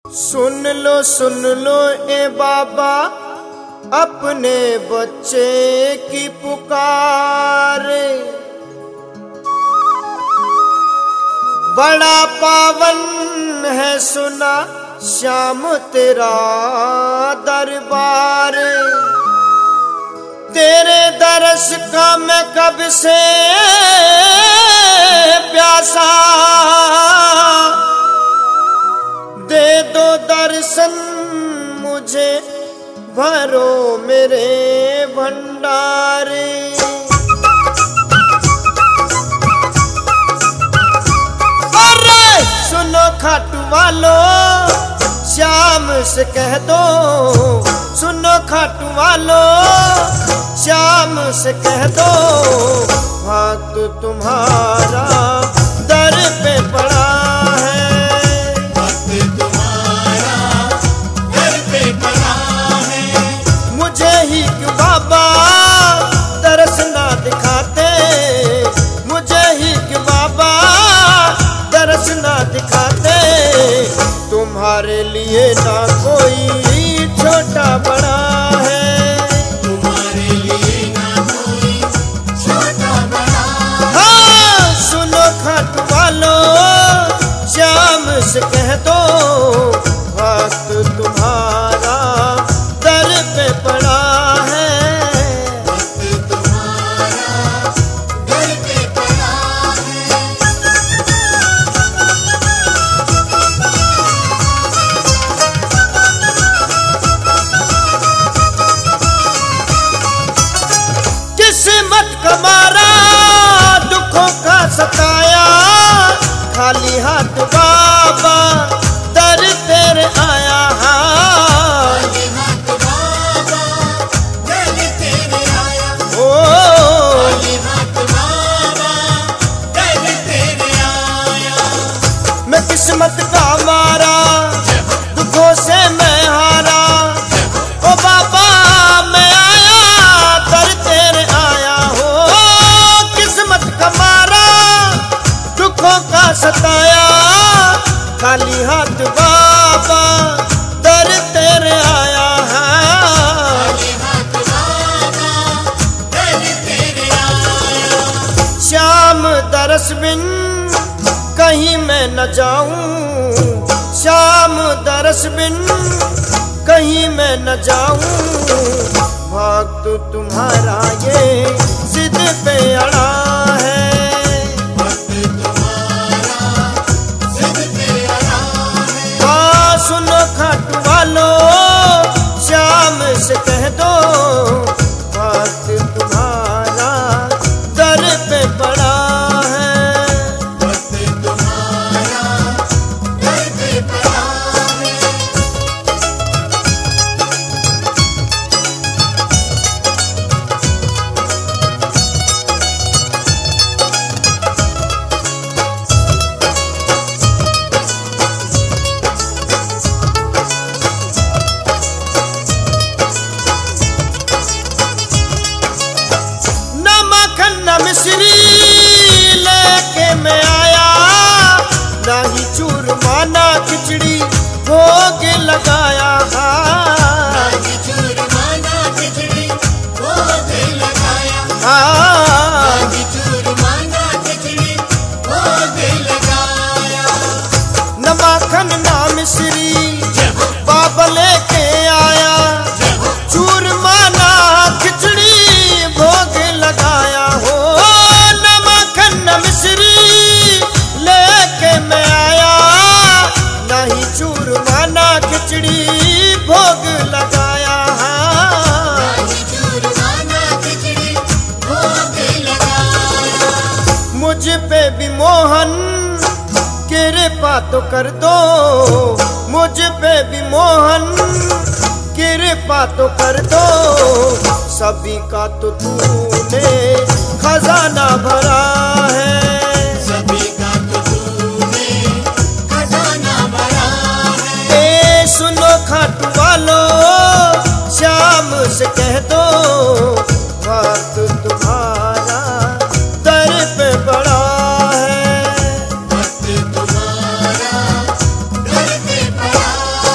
सुन लो ए बाबा अपने बच्चे की पुकार। बड़ा पावन है सुना श्याम तेरा दरबार। तेरे दरस का मैं कब से प्यासा, दे दो दर्शन मुझे भरो मेरे भंडारे। अरे सुनो खाटू वालों श्याम से कह दो, सुनो खाटू वालों श्याम से कह दो, भक्त तुम्हारा दर पे पड़ा है। भक्त तुम्हारा दर पे पड़ा है। मुझे ही क्यों बाबा दरस ना दिखाते, मुझे ही क्यों बाबा दरस ना दिखाते। तुम्हारे लिए ना कोई छोटा बड़ा है, तुम्हारे लिए ना कोई छोटा बड़ा। हाँ सुनो खाटू वालों श्याम से कह दो, भक्त तुम्हारा दर पे पड़ा है। भक्त तुम्हारा दर पे पड़ा है। किस्मत का मारा दुखों का सताया, खाली हाथ बाबा दर तेरे आया। खाली हाथ बाबा दर तेरे आया। ओ खाली हाथ बाबा दर तेरे आया। मैं किस्मत का मारा दुखों से मैं हारा, ओ बाबा मैं आया दर तेरे आया हो। किस्मत का मारा दुखों का सताया, खाली हाथ बाबा दर तेरे आया है। खाली हाथ बाबा दर तेरे आया। श्याम दरस बिन कहीं मैं न जाऊं, श्याम दरस बिन कहीं मैं न जाऊं। भक्त तुम्हारा ये जिद पे अड़ा है। भक्त तुम्हारा जिद पे अड़ा है। हाँ सुनो खाटू वालों श्याम से कह दो, भक्त तुम्हारा दर पे पड़ा है। भक्त तुम्हारा दर पे पड़ा है। न माखन न मिश्री लेके मैं आया, ना ही चूरमा ना खिचड़ी भोग लगाया। नागी चूरमा ना खिचड़ी भोग लगाया। हाँ नागी चूरमा ना खिचड़ी भोग लगाया। न माखन ना मिश्री बाबा लेके आया, चूरमा ना खिचड़ी भोग लगाया हो। न माखन न मिश्री लेके मैं आया, ना ही चूरमा ना खिचड़ी भोग लगाया। नागी चूरमा ना खिचड़ी भोग लगाया। मुझ पे भी मोहन कृपा तो कर दो, मुझ पे भी मोहन कृपा तो कर दो। सभी का तो तूने खजाना भरा है। सभी का तो तूने खजाना भरा है। ए सुनो खाटू वालों श्याम से कह दो, भक्त तुम्हारा दर पे बड़ा है। भक्त तुम्हारा दर पे पड़ा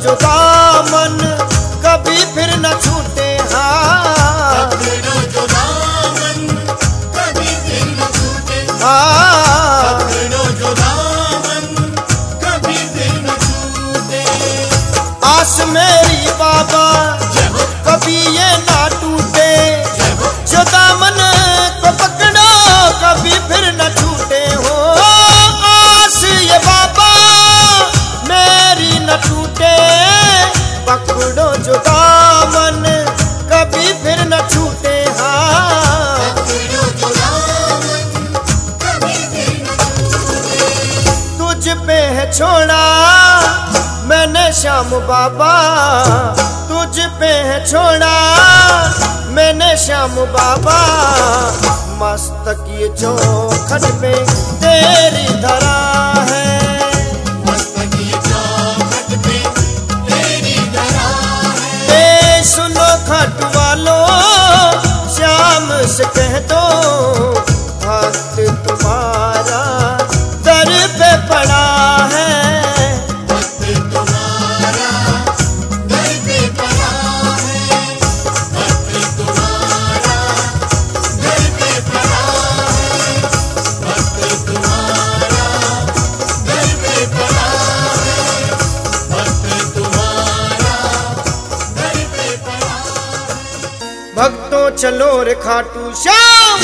जो दामन कभी फिर न छूटे। हाँ पकड़ो जो दामन कभी फिर न छूटे। हाँ पकड़ो जो दामन कभी फिर न छूटे। आस मेरी बाबा जय हो कभी ये ना टूटे। जय हो जो दामन को पकड़ो कभी फिर न छूटे हो। आस ये बाबा मेरी न टूटे। पकड़ो जो दामन कभी फिर न छूटे। हाँ पकड़ो जो दामन कभी फिर न छूटे। तुझ पे है छोड़ा मैंने श्याम बाबा। तुझ पे है छोड़ा मैंने श्याम बाबा। मस्तक ये चौखट पे तेरी धरा है। मस्तक ये चौखट पे तेरी धरा है। ए सुनो खट वालों श्याम से कह दो भक्त तुम्हारा दर पे पड़ा है। भक्त तुम्हारा दर पे पड़ा है। भक्त तुम्हारा दर पे पड़ा है। भक्त तुम्हारा दर पे पड़ा है। भक्त तुम्हारा दर पे पड़ा है। भक्तों चलो रे खाटू श्याम।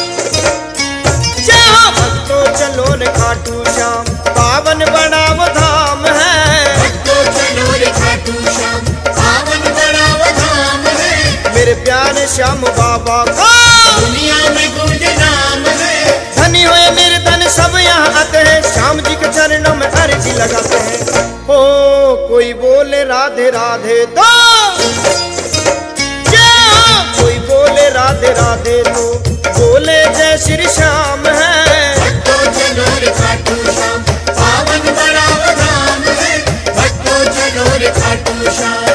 जय हो भक्तों चलो रे खाटू श्याम। पावन बड़ा वो धाम है। भक्तों चलो रे खाटू श्याम। पावन बड़ा वो धाम है। मेरे प्यारे श्याम बाबा का दुनिया में गूंज नाम है। धनी हुए निर्धन सब यहाँ आते हैं। श्याम जी के चरणों में अर्जी लगाते हैं। हो कोई बोले राधे राधे तो कोई बोले राधे राधे तो बोले जय श्री श्याम है। भक्तों चलो रे खाटू श्याम। पावन बड़ा वो धाम है। भक्तों चलो रे खाटू श्याम।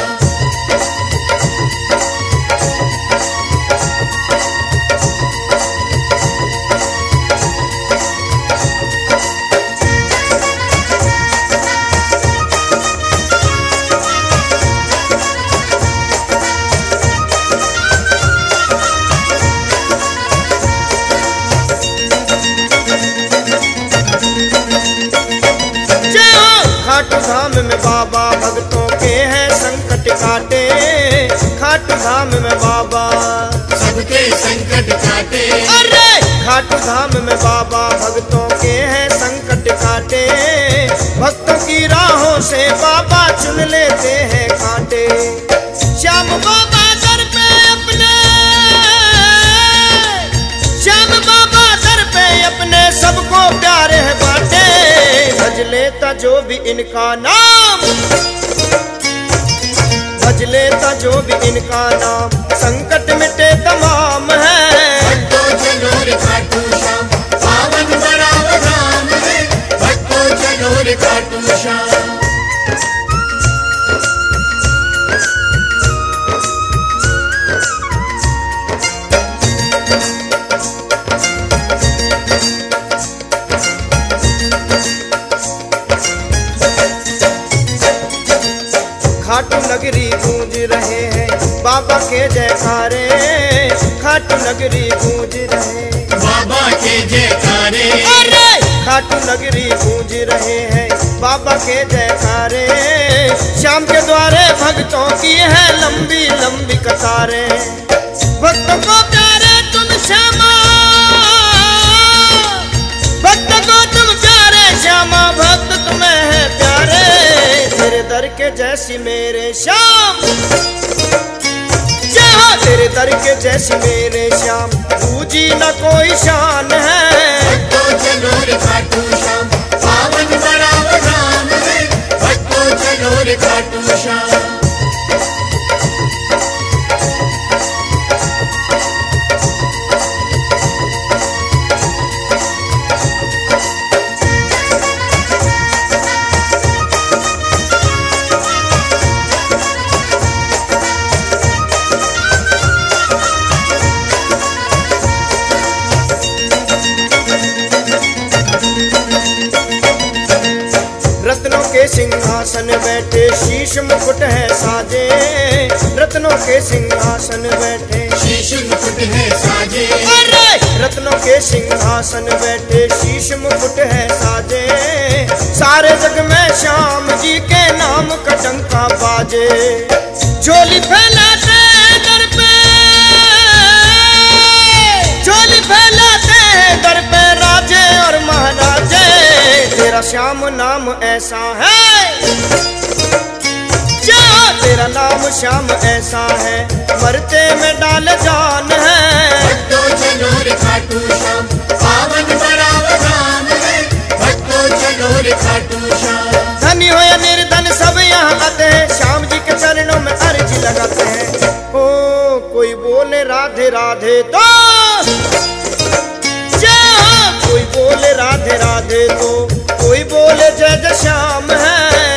जय हो खाटू धाम में बाबा भक्तों के हैं संकट काटे। खाटू धाम में बाबा सबके संकट काटे। अरे खाटू धाम में बाबा भक्तों के हैं संकट काटे। भक्तों की राहों से बाबा चुन लेते हैं कांटे। श्याम बाबा दर पे अपने श्याम बाबा दर पे अपने सबको प्यारे है बांटे। भज लेता जो भी इनका नाम। भज लेता जो भी इनका नाम संकट मिटे तमाम है। भक्तों चलो रे खाटू श्याम। पावन बड़ा वो धाम है। भक्तों चलो रे खाटू श्याम। खाटू नगरी गूंज रहे हैं बाबा के जयकारे। खाटू नगरी गूंज रहे बाबा के जयकारे। अरे खाटू नगरी गूंज रहे हैं बाबा के जयकारे। श्याम के द्वारे भक्तों की है लंबी लंबी कतारें। भक्तों को प्यारे तुम श्यामा। भक्त को तुम प्यारे श्यामा। भक्त तुम्हें है प्यारे। तेरे दर के जैसी मेरे श्याम। जय हो तेरे दर के जैसी मेरे श्याम। पूजी न कोई शान है। भक्तों चलो रे खाटू श्याम। पावन बड़ा वो धाम है। भक्तों चलो रे खाटू श्याम। के सिंहासन बैठे शीश मुकुट है साजे, रत्नों के सिंहासन बैठे शीश मुकुट है साजे, रत्नों के सिंहासन बैठे शीश मुकुट है साजे, सारे जग में श्याम जी के नाम का डंका बाजे। झोली फैलाते दर पे, झोली फैलाते दर पे राजे और महाराजे, तेरा श्याम नाम ऐसा है, जो तेरा नाम श्याम ऐसा है, मरते में डाल जान है। भक्तों चलो रे खाटू श्याम, पावन बड़ा धाम है, भक्तों चलो रे खाटू श्याम। धनी हो या निर्धन सब यहाँ आते हैं, श्याम जी के चरणों में अर्जी लगाते हैं। ओ कोई बोले राधे राधे तो, कोई बोले राधे राधे तो, कोई बोले जय जय श्याम है।